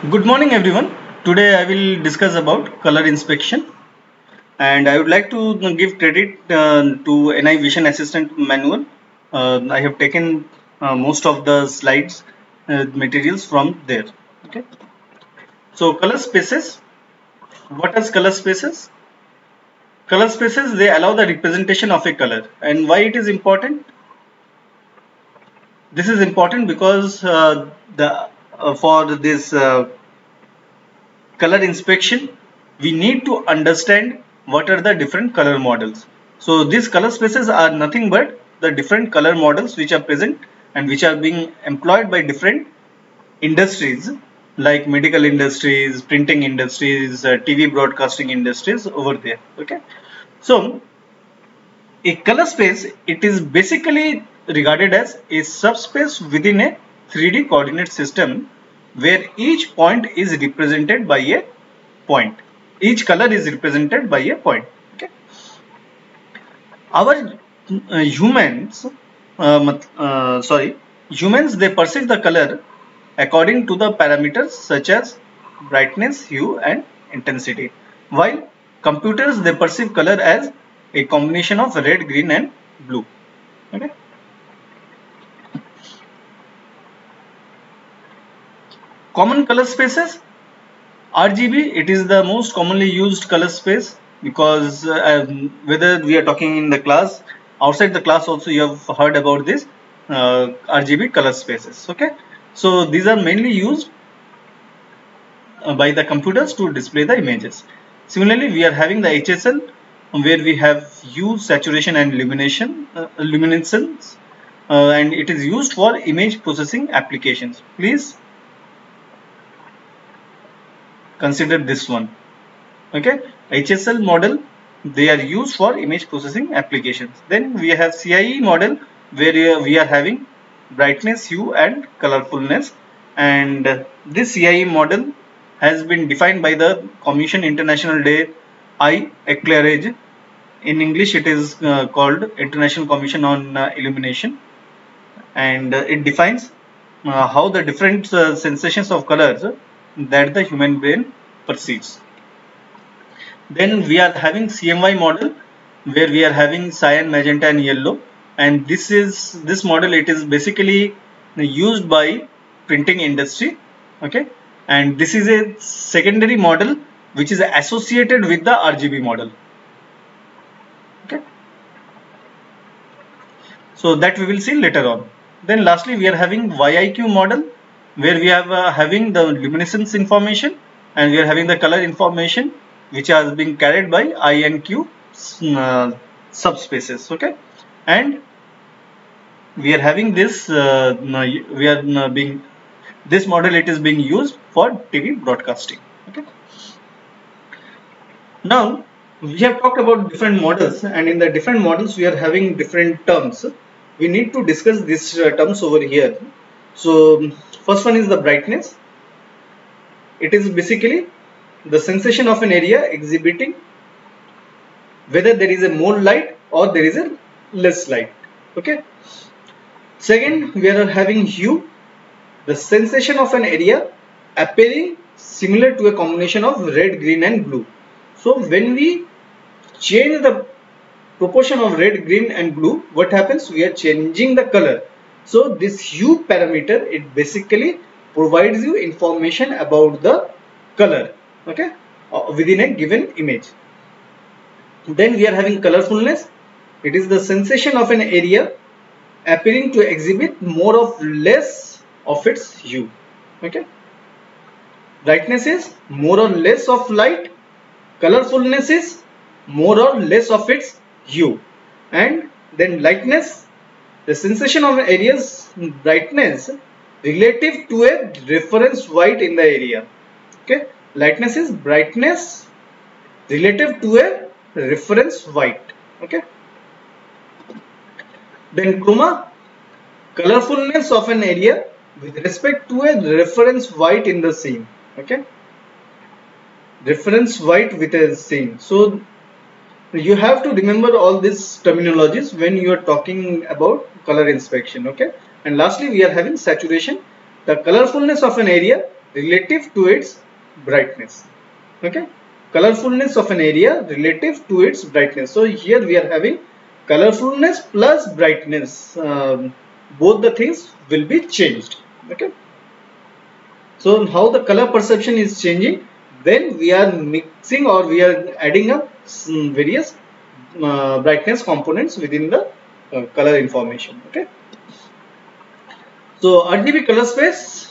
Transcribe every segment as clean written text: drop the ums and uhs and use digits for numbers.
Good morning everyone. Today I will discuss about color inspection and I would like to give credit to NI Vision Assistant Manual. I have taken most of the slides materials from there. Okay. So color spaces. What are color spaces? Color spaces, they allow the representation of a color. And why it is important? This is important because for this color inspection, we need to understand what are the different color models. So these color spaces are nothing but the different color models which are present and which are being employed by different industries like medical industries, printing industries, TV broadcasting industries over there. Okay. So a color space, it is basically regarded as a subspace within a 3D coordinate system where each point is represented by a point. Each color is represented by a point. Okay. Our humans, they perceive the color according to the parameters such as brightness, hue and intensity, while computers, they perceive color as a combination of red, green and blue. Okay. Common color spaces. RGB, it is the most commonly used color space because whether we are talking in the class, outside the class also you have heard about this RGB color spaces. Okay. So these are mainly used by the computers to display the images. Similarly, we are having the HSL where we have hue, saturation and luminescence and it is used for image processing applications. Please consider this one. Okay, HSL model, they are used for image processing applications. Then we have CIE model where we are having brightness, hue and colorfulness, and this CIE model has been defined by the Commission International des Éclairages. In English it is called International Commission on Illumination, and it defines how the different sensations of colors that the human brain perceives. Then we are having CMY model where we are having cyan, magenta and yellow, and this model, it is basically used by printing industry. Okay, and this is a secondary model which is associated with the RGB model. Okay, so that we will see later on. Then lastly we are having YIQ model where we are having the luminescence information and we are having the color information which are being carried by I and Q subspaces. Okay, and we are having this this model, it is being used for TV broadcasting. Okay, now we have talked about different models, and in the different models we are having different terms. We need to discuss these terms over here. So first one is the brightness. It is basically the sensation of an area exhibiting whether there is a more light or there is a less light. Okay. Second, we are having hue, the sensation of an area appearing similar to a combination of red, green and blue. So when we change the proportion of red, green and blue, what happens? We are changing the color. So this hue parameter, it basically provides you information about the color. Okay, within a given image. Then we are having colorfulness. It is the sensation of an area appearing to exhibit more or less of its hue. Okay, brightness is more or less of light, colorfulness is more or less of its hue, and then lightness, the sensation of an area's brightness relative to a reference white in the area. Okay, lightness is brightness relative to a reference white. Okay, then chroma, colorfulness of an area with respect to a reference white in the scene. Okay, reference white with a scene. So you have to remember all these terminologies when you are talking about color inspection. Okay, and lastly we are having saturation, the colorfulness of an area relative to its brightness. Okay, colorfulness of an area relative to its brightness. So here we are having colorfulness plus brightness. Both the things will be changed. Okay. So how the color perception is changing when we are mixing or we are adding up various brightness components within the color information. Okay. So RGB color space,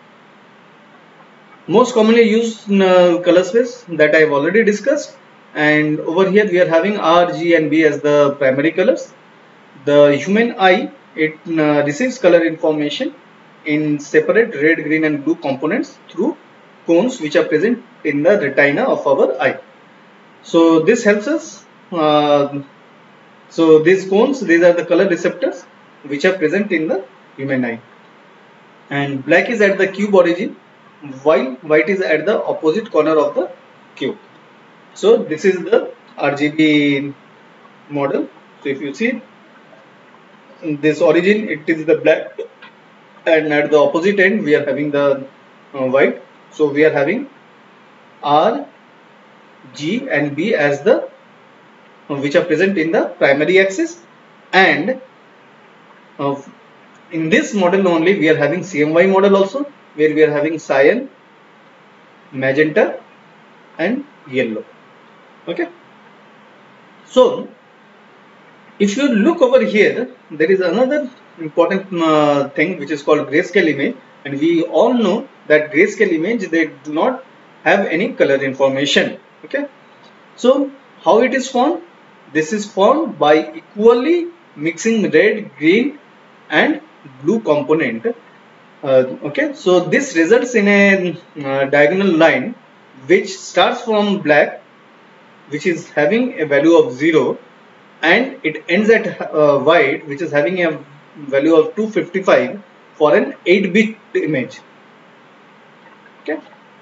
most commonly used color space that I have already discussed, and over here we are having R, G and B as the primary colors. The human eye, it receives color information in separate red, green and blue components through cones which are present in the retina of our eye. So this helps us. So these cones, these are the color receptors which are present in the human eye. And black is at the cube origin, while white is at the opposite corner of the cube. So this is the RGB model. So if you see in this origin, it is the black, and at the opposite end we are having the white. So we are having R, G and B as the which are present in the primary axis, and in this model only we are having CMY model also, where we are having cyan, magenta and yellow. Okay. So if you look over here, there is another important thing which is called grayscale image, and we all know that grayscale image, they do not have any color information. Okay. So how it is formed? This is formed by equally mixing red, green and blue component. Okay, so this results in a diagonal line which starts from black, which is having a value of 0, and it ends at white, which is having a value of 255 for an 8-bit image. Okay,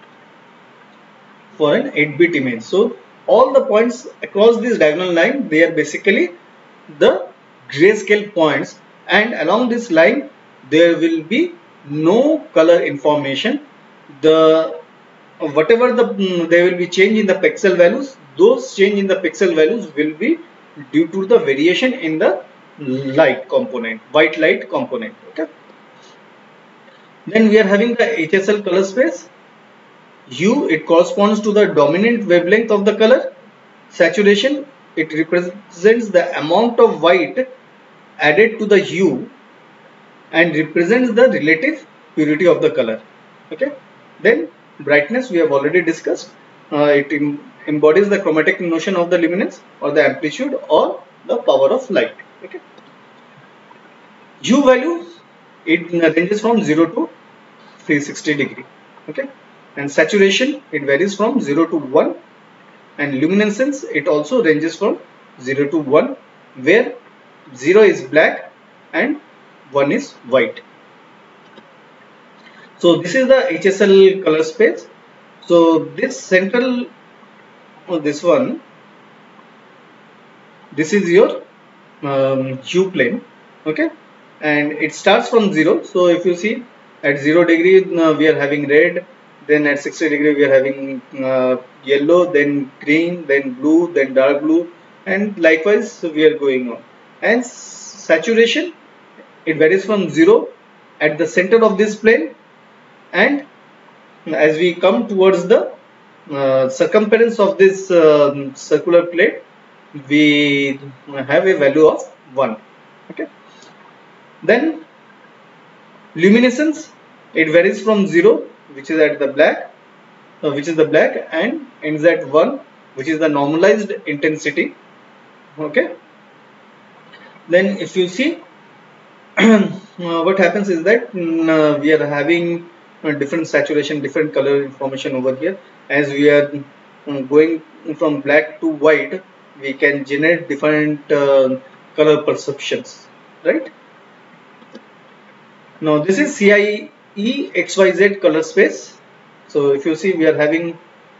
for an 8-bit image. So all the points across this diagonal line, they are basically the grayscale points, and along this line there will be no color information. The whatever there will be change in the pixel values, those change in the pixel values will be due to the variation in the light component, white light component. Okay. Then we are having the HSL color space. Hue, it corresponds to the dominant wavelength of the color. Saturation, it represents the amount of white added to the hue and represents the relative purity of the color. Okay. Then brightness, we have already discussed. It embodies the chromatic notion of the luminance or the amplitude or the power of light. Okay. Hue value, it ranges from 0 to 360 degree. Okay. And saturation, it varies from 0 to 1, and luminescence, it also ranges from 0 to 1, where 0 is black and 1 is white. So this is the HSL color space. So this central, this one, this is your hue plane. Okay, and it starts from 0. So if you see at 0 degree we are having red, then at 60 degree we are having yellow, then green, then blue, then dark blue, and likewise we are going on. And saturation, it varies from 0 at the center of this plane, and as we come towards the circumference of this circular plate, we have a value of 1. Okay. Then luminescence, it varies from 0, which is at the black, and ends at 1, which is the normalized intensity. Okay. Then if you see what happens is that we are having different saturation, different color information over here. As we are going from black to white, we can generate different color perceptions, right? Now this is CIE XYZ color space. So if you see, we are having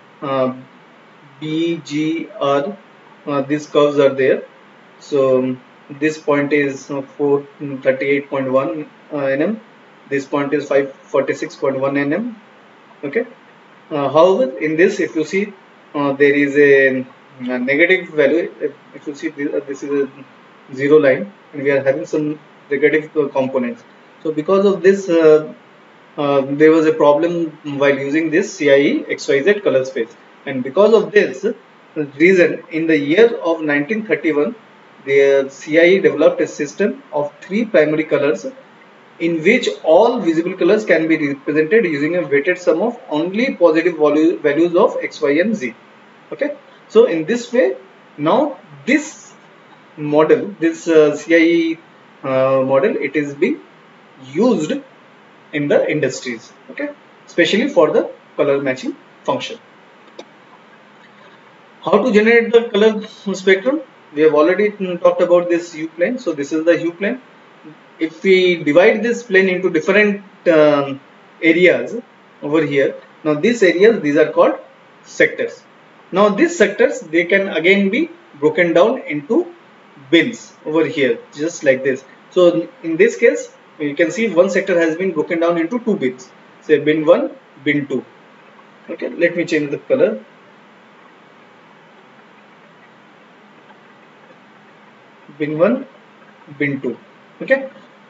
B, G, R, these curves are there. So this point is 438.1 nm, this point is 546.1 nm, Okay. However, in this, if you see, there is a negative value. If you see, this is a zero line, and we are having some negative components. So because of this, there was a problem while using this CIE XYZ color space, and because of this reason, in the year of 1931, the CIE developed a system of three primary colors in which all visible colors can be represented using a weighted sum of only positive values of x, y and z. Okay, so in this way, now this model, this CIE model, it is being used in the industries, okay, especially for the color matching function. How to generate the color spectrum? We have already talked about this U plane. So this is the U plane. If we divide this plane into different areas over here, now these areas, these are called sectors. Now these sectors, they can again be broken down into bins over here, just like this. So in this case, you can see one sector has been broken down into two bins. Say bin 1, bin 2. Okay, let me change the color. Bin 1, bin 2. Okay,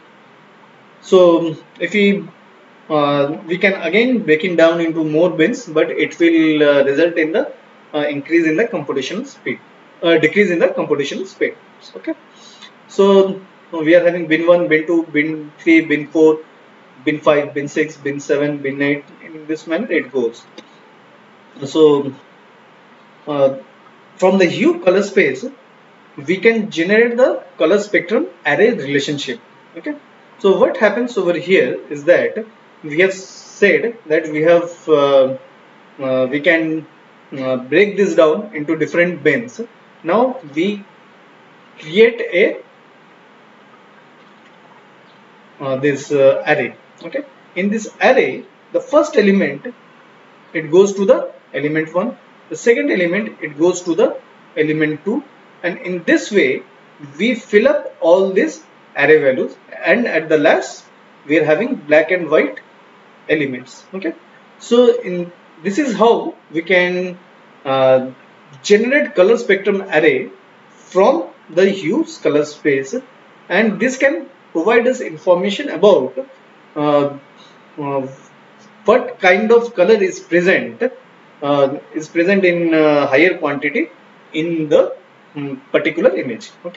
so if we can again break it down into more bins, but it will result in the increase in the computational speed, decrease in the computational speed. Okay, so we are having bin 1, bin 2, bin 3, bin 4, bin 5, bin 6, bin 7, bin 8. In this manner it goes. So from the hue color space, we can generate the color spectrum array relationship. Okay, so what happens over here is that we have said that we can break this down into different bins. Now we create a this array. Okay, in this array, the first element, it goes to the element 1, the second element, it goes to the element 2, and in this way we fill up all these array values, and at the last we are having black and white elements. Okay, so this is how we can generate color spectrum array from the hues color space, and this can provide us information about uh, uh, what kind of color is present in higher quantity in the particular image. Okay.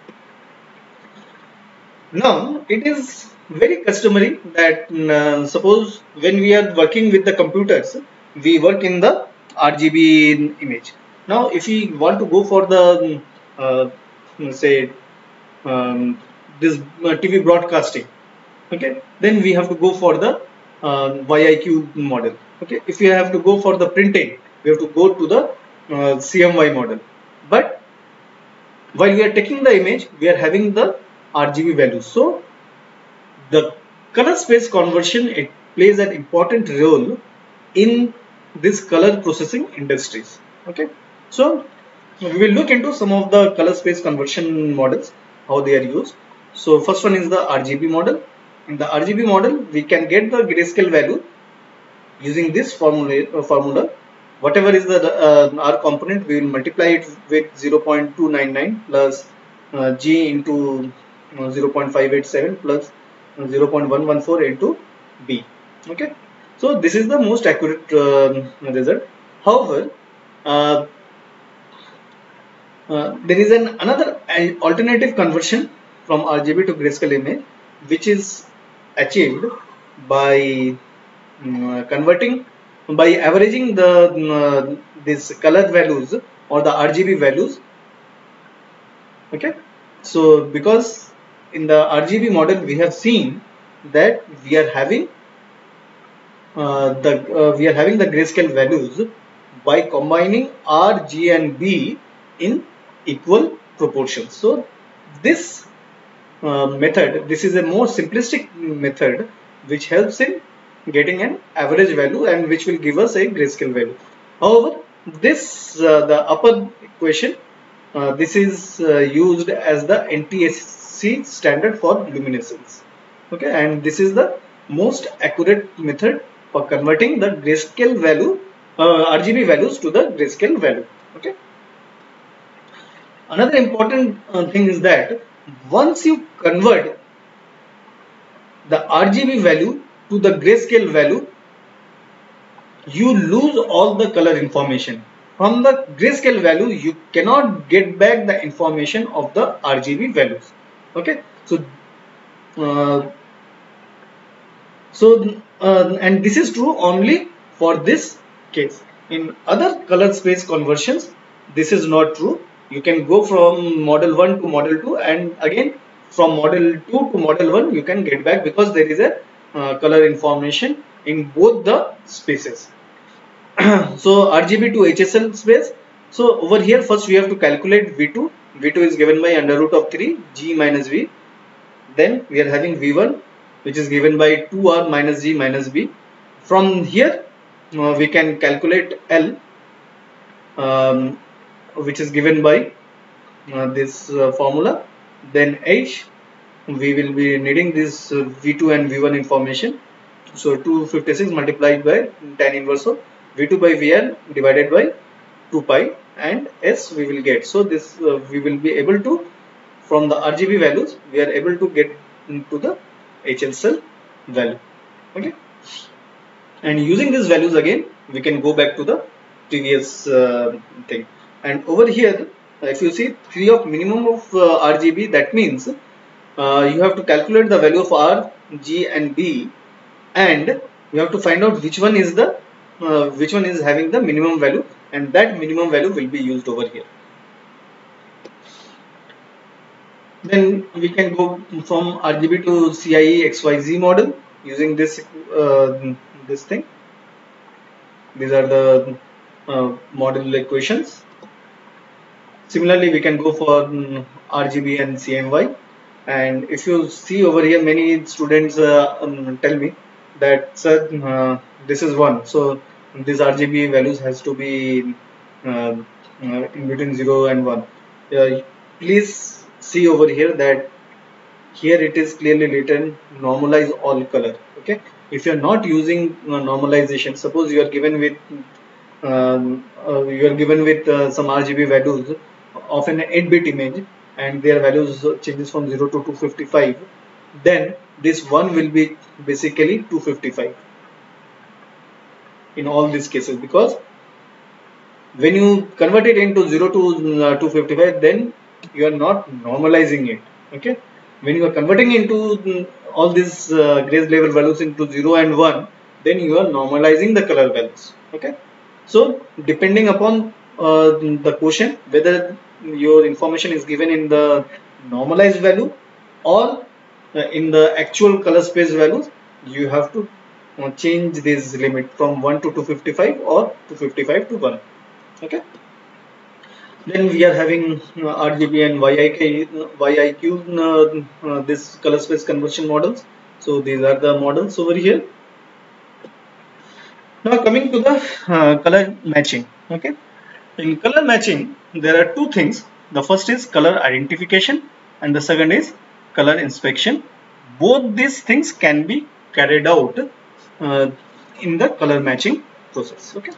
Now it is very customary that suppose when we are working with the computers, we work in the RGB image. Now if we want to go for the say this TV broadcasting, okay, then we have to go for the YIQ model. Okay, if we have to go for the printing, we have to go to the CMY model. But while we are taking the image, we are having the RGB values. So the color space conversion, it plays an important role in this color processing industries. Okay, so we will look into some of the color space conversion models, how they are used. So first one is the RGB model. In the RGB model, we can get the grayscale value using this formula. Whatever is the R component, we will multiply it with 0.299 plus G into 0.587 plus 0.114 into B. Okay, so this is the most accurate result. However, uh, there is another alternative conversion from RGB to grayscale image, which is achieved by converting by averaging the these color values or the RGB values. Okay, so because in the RGB model we have seen that we are having the grayscale values by combining R, G and B in equal proportions. So this method, this is a more simplistic method which helps in getting an average value and which will give us a grayscale value. However, this the upper equation, this is used as the NTSC standard for luminescence. Okay, and this is the most accurate method for converting the grayscale value, RGB values to the grayscale value. Okay. Another important thing is that once you convert the RGB value to the grayscale value, you lose all the color information. From the grayscale value, you cannot get back the information of the RGB values. Okay, uh, and this is true only for this case. In other color space conversions, this is not true. You can go from model 1 to model 2, and again from model 2 to model 1 you can get back, because there is a color information in both the spaces. So RGB to HSL space. So over here first we have to calculate V2. V2 is given by under root of 3 G minus V. Then we are having V1, which is given by 2R minus G minus B. From here we can calculate L, which is given by this formula. Then H, we will be needing this V2 and V1 information. So 256 multiplied by tan inverse of V2 by Vn divided by 2 pi, and S we will get. So this we will be able to, from the RGB values, we are able to get into the HL cell value. Okay, and using these values again we can go back to the previous thing. And over here if you see 3 of minimum of RGB, that means you have to calculate the value of R, G and B, and you have to find out which one is the which one is having the minimum value, and that minimum value will be used over here. Then we can go from RGB to CIE XYZ model using this this thing. These are the model equations. Similarly, we can go for RGB and CMY. And if you see over here, many students tell me that, sir, this is 1. So these RGB values has to be in between 0 and 1. Please see over here that here it is clearly written normalize all color. Okay, if you are not using normalization, suppose you are given with some RGB values of an 8-bit image, and their values changes from 0 to 255, then this 1 will be basically 255 in all these cases, because when you convert it into 0 to 255, then you are not normalizing it. Okay, when you are converting into all these grace level values into 0 and 1, then you are normalizing the color values. Okay, so depending upon the quotient, whether your information is given in the normalized value or in the actual color space values, you have to change this limit from 1 to 255 or 255 to 1. Okay, then we are having RGB and YIQ, this color space conversion models. So these are the models over here. Now coming to the color matching. Okay, in color matching there are two things. The first is color identification and the second is color inspection. Both these things can be carried out in the color matching process. Okay,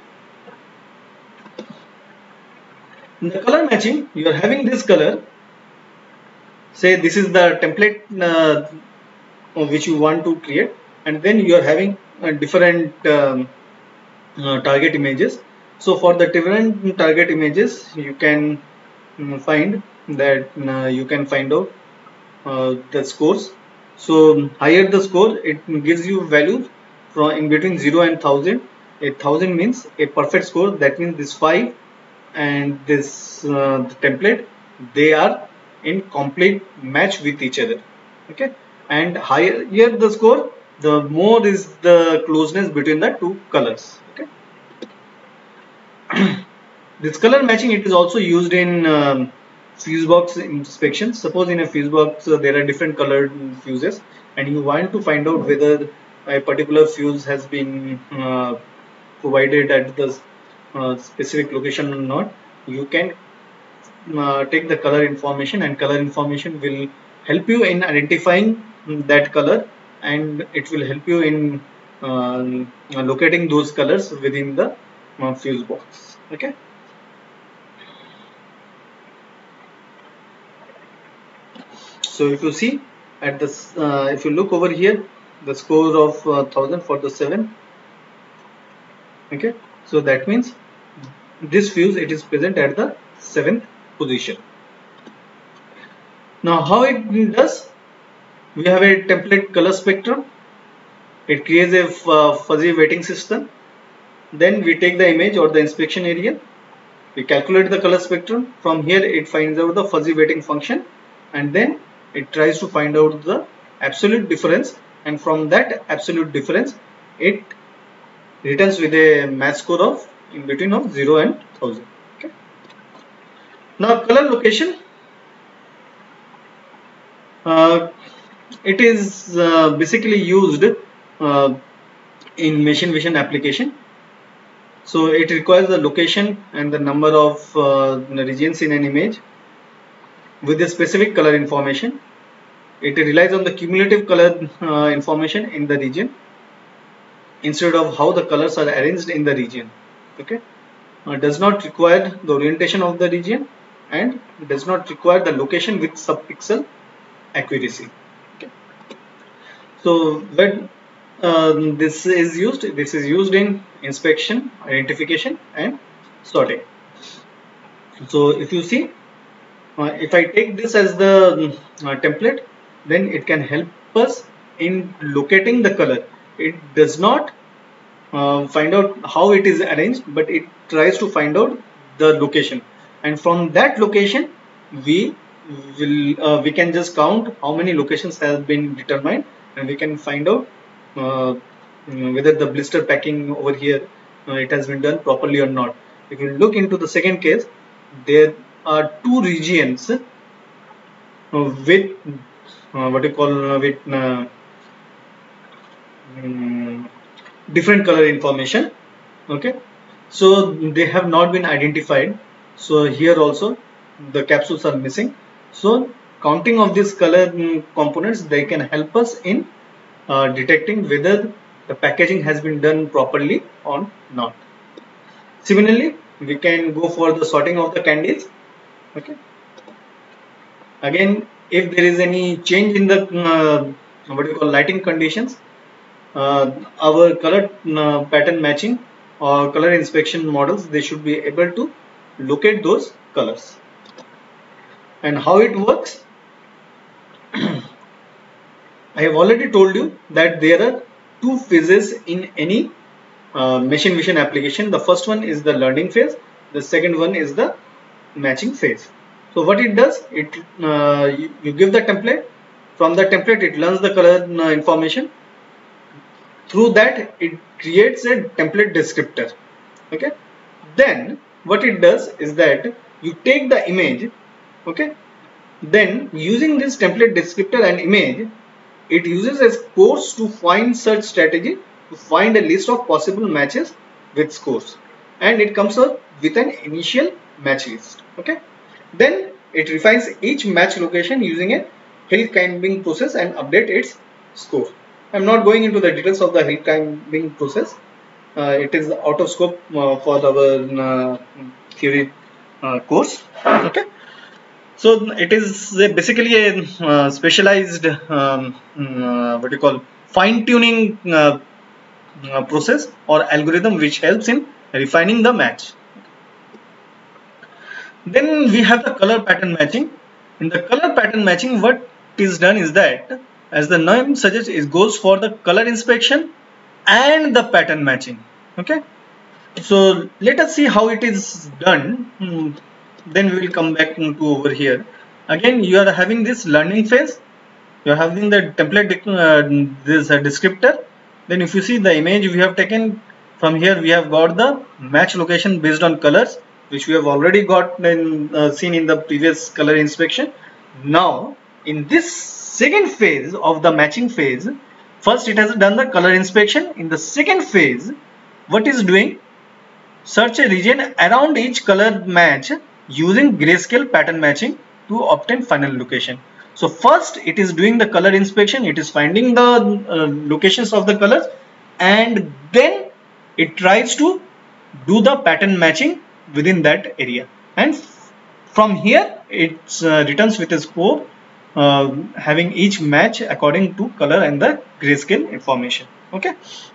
in the color matching, you are having this color. Say this is the template which you want to create, and then you are having different target images. So for the different target images, you can find that you can find out the scores. So higher the score, it gives you values from in between 0 and 1000. 1000 means a perfect score. That means this 5 and this template, they are in complete match with each other. Okay, and higher the score, the more is the closeness between the two colors. Okay, this color matching, it is also used in fuse box inspection. Suppose in a fuse box there are different colored fuses, and you want to find out whether a particular fuse has been provided at the specific location or not. You can take the color information, and color information will help you in identifying that color, and it will help you in locating those colors within the fuse box. Okay. So if you see at this, if you look over here, the score of 1000 for the 7. Okay. So that means this fuse, it is present at the 7th position. Now how it does? We have a template color spectrum. It creates a fuzzy weighting system. Then we take the image or the inspection area. We calculate the color spectrum. From here it finds out the fuzzy weighting function, and then it tries to find out the absolute difference, and from that absolute difference it returns with a match score of in between of 0 and 1000. Okay. Now color location. It is basically used in machine vision application. So it requires the location and the number of regions in an image with a specific color information. It relies on the cumulative color information in the region instead of how the colors are arranged in the region. Okay. Does not require the orientation of the region and does not require the location with subpixel accuracy. Okay. So when this is used in inspection, identification and sorting. So if you see, if I take this as the template, then it can help us in locating the color. It does not find out how it is arranged, but it tries to find out the location, and from that location we can just count how many locations have been determined, and we can find out whether the blister packing over here it has been done properly or not. If you look into the second case, there are two regions with what you call with different color information. Okay, so they have not been identified. So here also the capsules are missing. So counting of these color components, they can help us in detecting whether the packaging has been done properly or not. Similarly, we can go for the sorting of the candies. Okay. Again, if there is any change in the what you call lighting conditions, our color pattern matching or color inspection models, they should be able to locate those colors. And how it works? I have already told you that there are two phases in any machine vision application. The first one is the learning phase. The second one is the matching phase. So what it does, you give the template. From the template, it learns the color information. Through that, it creates a template descriptor. Okay. Then what it does is that you take the image. Okay. Then using this template descriptor and image, it uses a scores to find search strategy to find a list of possible matches with scores, and it comes up with an initial match list. Okay. Then it refines each match location using a hill climbing process and update its score. I'm not going into the details of the hill climbing process. It is out of scope for our theory course. Okay. So it is basically a specialized what you call fine-tuning process or algorithm which helps in refining the match. Then we have the color pattern matching. In the color pattern matching, what is done is that, as the name suggests, it goes for the color inspection and the pattern matching. Okay. So let us see how it is done. Then we will come back to over here. Again, you are having this learning phase. You are having the template this descriptor. Then if you see the image we have taken from here, we have got the match location based on colors, which we have already got seen in the previous color inspection. Now in this second phase of the matching phase, first it has done the color inspection. In the second phase, what is doing? Search a region around each color match using grayscale pattern matching to obtain final location. So first it is doing the color inspection, it is finding the locations of the colors. and then it tries to do the pattern matching within that area, and from here it returns with a score having each match according to color and the grayscale information. Okay,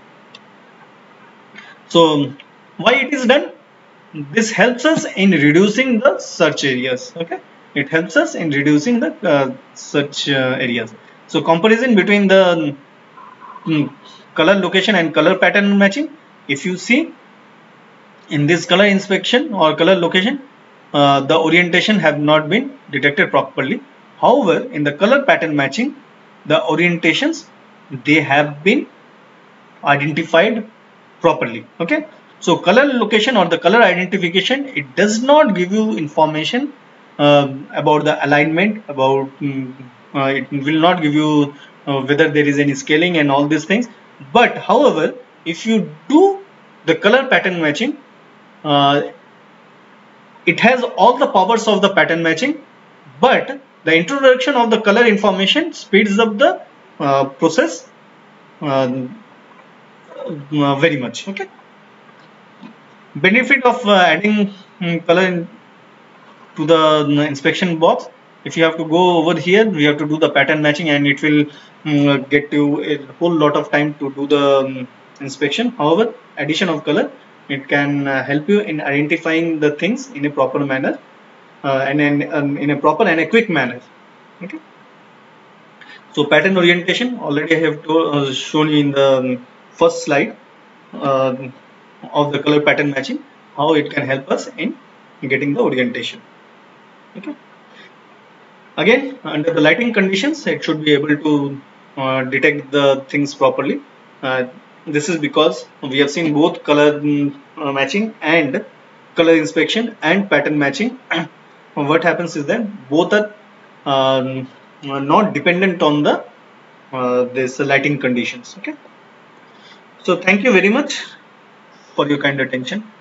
so why it is done? This helps us in reducing the search areas. Okay, it helps us in reducing the search areas. So comparison between the color location and color pattern matching, if you see in this color inspection or color location, the orientation have not been detected properly. However, in the color pattern matching, the orientations, they have been identified properly. Okay, so color location or the color identification, it does not give you information about the alignment, about it will not give you whether there is any scaling and all these things. But however, if you do the color pattern matching, uh, it has all the powers of the pattern matching, but the introduction of the color information speeds up the process uh, very much. Okay, benefit of adding color to the inspection box: if you have to go over here, we have to do the pattern matching, and it will get you a whole lot of time to do the inspection. However, addition of color, it can help you in identifying the things in a proper manner, and in a proper and a quick manner. Okay, so pattern orientation, already I have shown you in the first slide uh, of the color pattern matching, how it can help us in getting the orientation. Okay, again, under the lighting conditions, it should be able to detect the things properly. This is because we have seen both color matching and color inspection and pattern matching. What happens is that both are not dependent on the this lighting conditions. Okay, so thank you very much for your kind attention.